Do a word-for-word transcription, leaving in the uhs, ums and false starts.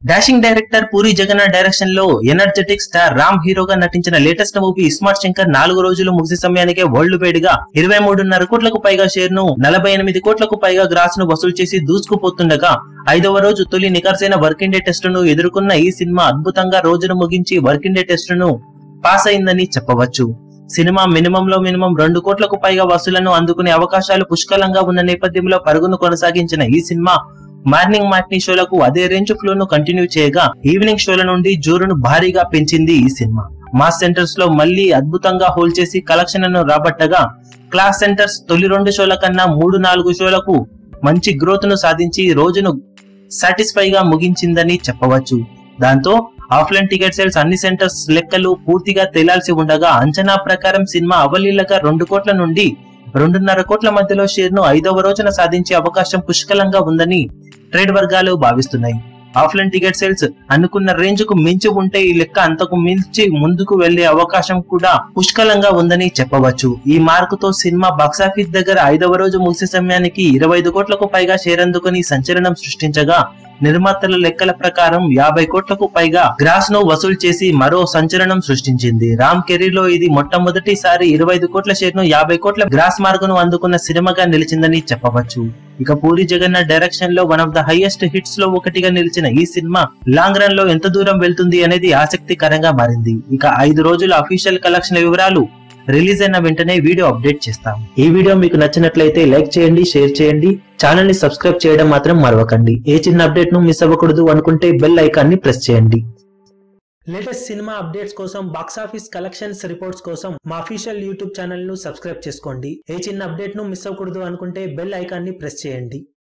Dashing director Puri Jagannath direction లో energetic star Ram హీరోగా నటించిన లేటెస్ట్ మూవీ ఇస్మార్ట్ శంకర్ నాలుగు రోజులు ముగిసే సమయానికే వరల్డ్ వైడ్ గా ఇరవై మూడున్నర కోట్లకు పైగా షేర్ ను నలభై ఎనిమిది కోట్లకు పైగా గ్రాస్ ను వసూలు చేసి దూసుకుపోతుండగా ఐదవ రోజు తొలి నికర్సైన వర్కింగ్ డే టెస్ట్ ను ఎదుర్కొన్న ఈ సినిమా అద్భుతంగా రోజును ముగించి వర్కింగ్ డే టెస్ట్ ను పాస్ అయిందని చెప్పవచ్చు. సినిమా మినిమం లో మినిమం రెండు కోట్లకు పైగా వసూలను అందుకునే అవకాశాలు పుష్కలంగా ఉన్న నేపథ్యంలో పరుగును కొనసాగించిన ఈ సినిమా మార్నింగ్ మ్యాట్నీ షోలకు అదే రేంజ్ ఫ్లో ను కంటిన్యూ చేయగా ఈవినింగ్ షోల నుండి జోరును భారీగా పెంచింది ఈ సినిమా. మాస్ సెంటర్స్ లో మళ్లీ అద్భుతంగా హోల్డ్ చేసి కలెక్షన్లను రాబట్టగా క్లాస్ సెంటర్స్ తొలి రెండు షోల కన్నా మూడు నాలుగు షోలకు మంచి గ్రోత్ ను సాధించి రోజును సాటిస్ఫై గా ముగించిందని చెప్పవచ్చు. దాంతో ఆఫ్లైన్ టికెట్ సేల్స్ అన్ని సెంటర్స్ లెక్కలు పూర్తిగా తేలాల్సి ఉండగా అంచనా ప్రకారం సినిమా అవలీలగా రెండు కోట్ల నుండి రెండున్నర కోట్ల మధ్యలో షేర్ ను ఐదవ రోజున సాధించే అవకాశం పుష్కలంగా ఉందని ట్రేడ్ వర్గాలు భావిస్తున్నాయి. ఆఫ్లైన్ టికెట్ సేల్స్ అనుకున్న రేంజ్ కు మించి ఉంటే ఈ లెక్క అంతకు మించి ముందుకు వెళ్లే అవకాశం కూడా పుష్కలంగా ఉందని చెప్పవచ్చు. ఈ మార్కుతో సినిమా బాక్సాఫీస్ దగ్గర ఐదవ రోజు ముగిసే సమయానికి ఇరవై ఐదు కోట్లకు పైగా షేర్ అందుకుని సంచలనం సృష్టించగా నిర్మాతల లెక్కల ప్రకారం యాభై కోట్లకు పైగా గ్రాస్ ను వసూలు చేసి మరో సంచలనం సృష్టించింది. రామ్ కెరీర్ లో ఇది మొట్టమొదటిసారి ఇరవై ఐదు కోట్ల షేర్ ను యాభై కోట్ల గ్రాస్ మార్కును అందుకున్న సినిమాగా నిలిచిందని చెప్పవచ్చు. ఇక పూరి జగన్నాథ్ డైరెక్షన్ లో one of the highest hits లో ఒకటిగా నిలిచిన ఈ సినిమా లాంగ్ రన్ లో ఎంత దూరం వెళ్తుంది అనేది ఆసక్తికరంగా మారింది. ఇక ఐదు రోజుల అఫీషియల్ కలెక్షన్ వివరాలు రిలీజ్ అయిన వెంటనే వీడియో అప్డేట్ చేస్తాం. ఈ వీడియో మీకు నచ్చినట్లయితే లైక్ చేయండి, షేర్ చేయండి, ఛానల్ ని సబ్స్క్రైబ్ చేయడం మాత్రం మరవకండి. ఏ చిన్న అప్డేట్ ను మిస్ అవ్వకూడదు అనుకుంటే బెల్ ఐకాన్ ని ప్రెస్ చేయండి. లేటెస్ట్ సినిమా అప్డేట్స్ కోసం, బాక్సాఫీస్ కలెక్షన్స్ రిపోర్ట్స్ కోసం మా అఫీషియల్ యూట్యూబ్ ఛానల్ ను సబ్స్క్రైబ్ చేసుకోండి. ఏ చిన్న అప్డేట్ ను మిస్ అవ్వకూడదు అనుకుంటే బెల్ ఐకాన్ ని ప్రెస్ చేయండి.